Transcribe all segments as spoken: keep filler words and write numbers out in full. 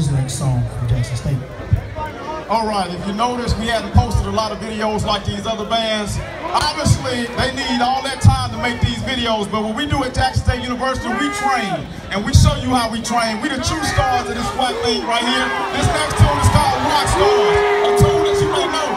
your next song from Jackson State? All right, if you notice, we hadn't posted a lot of videos like these other bands. Obviously, they need all that time to make these videos, but what we do at Jackson State University, we train, and we show you how we train. We the true stars of this white thing right here. This next tune is called Rock Stars, a tune that you may know.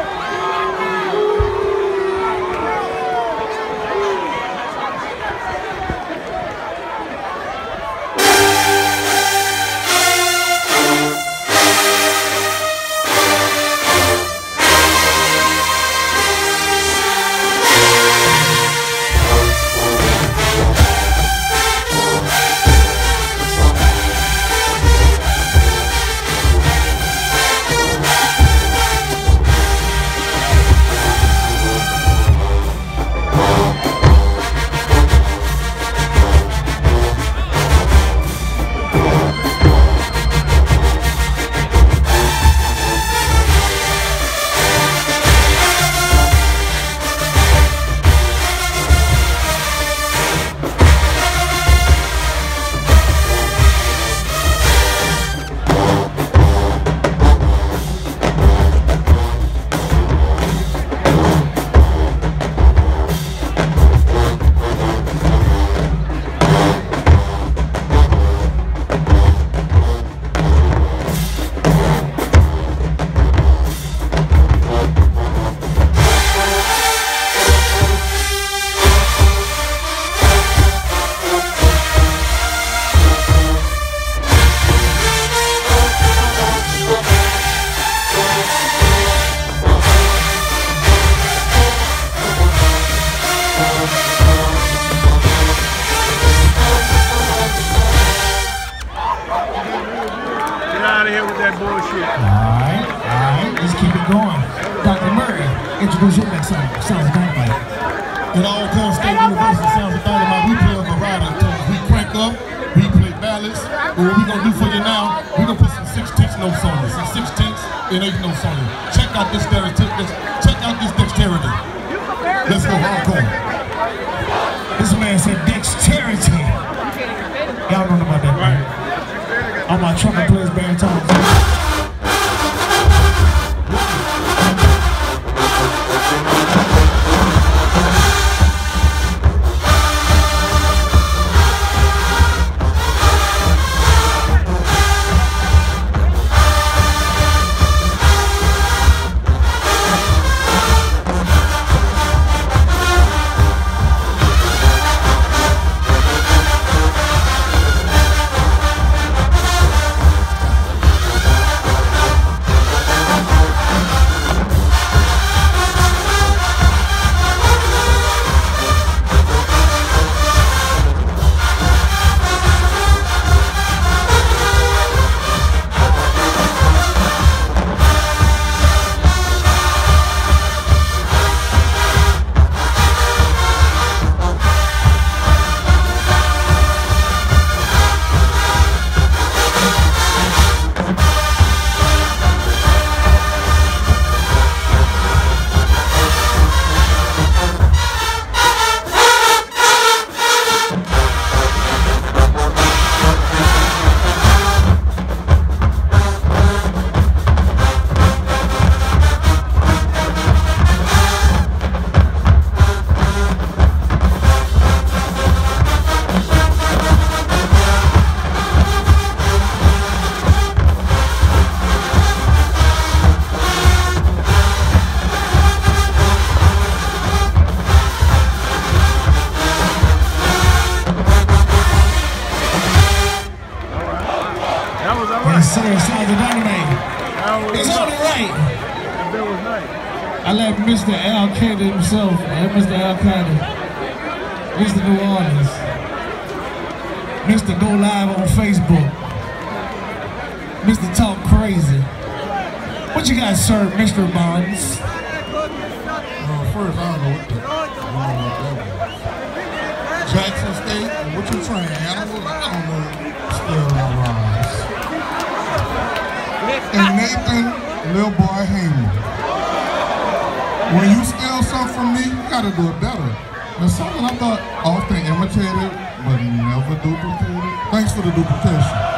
Introduce your next song, Sounds of Dynamite. At all Crankfest State University, Sounds of Dynamite, we play a variety of things. We crank up, we play ballads, but what we're gonna do for you now, we're gonna put some sixteenths notes on it. Some sixteenths and eighth notes on it. Check out this dexterity. Check out this dexterity. Let's go hardcore. This man said dexterity. Y'all don't know about that, right? All my trumpet players, baritones. Sounds of Dynamite. It's only right. I let Mister Al Qaeda himself, Mister Al Qaeda, Mister New Orleans, Mister Go Live on Facebook, Mister Talk Crazy. What you guys serve, Mister Bonds? Uh, first, I don't know what the uh, Jackson State, what you train animals? I don't know. Still around. And Nathan, Lil Boy Heyman. When you steal something from me, you gotta do it better. There's something I thought often imitated, but never duplicated. Thanks for the duplication.